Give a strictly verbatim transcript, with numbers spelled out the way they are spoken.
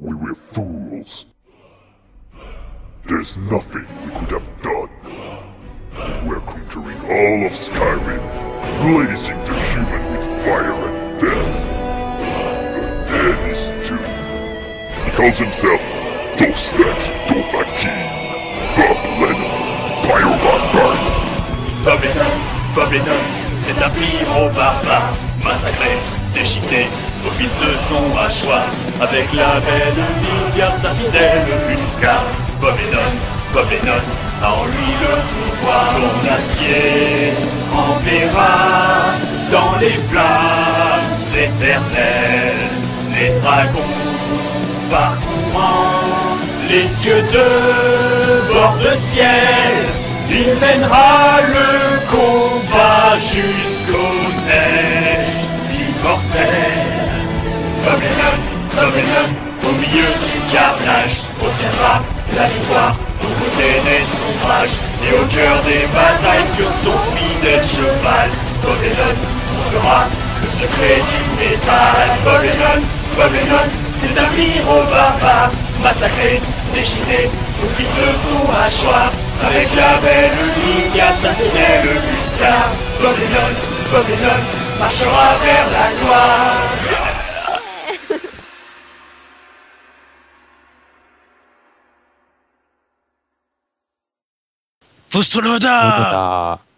We were fools. There's nothing we could have done. We're conquering all of Skyrim, blazing the human with fire and death. The dead is doomed. He calls himself Dostek Dothraki, Bob Lennon, Pyro-Barbarian. Bob Lennon, Bob Lennon, c'est un pyro barbare, massacré, déchiqueté, au fil de son hachoir, avec la belle Lydia, sa fidèle Huskar. Bob Lennon, Bob Lennon, a en lui le pouvoir. Son acier enverra dans les flammes éternelles les dragons parcourant les cieux de bord de ciel. Il mènera le combat jusqu'aux neiges immortelles. Bob Lennon, Bob Lennon, au milieu du carnage, obtiendra la victoire aux côtés des ombrages et au cœur des batailles sur son fidèle cheval. Bob Lennon trouvera le secret du métal. Bob Lennon, Bob Lennon, c'est un pyro barbare, massacré, déchiqueté au fil de son hachoir, avec la belle Lydia, sa fidèle Huskar. Bob Lennon, Bob Lennon, marchera vers la gloire. Fustonoda!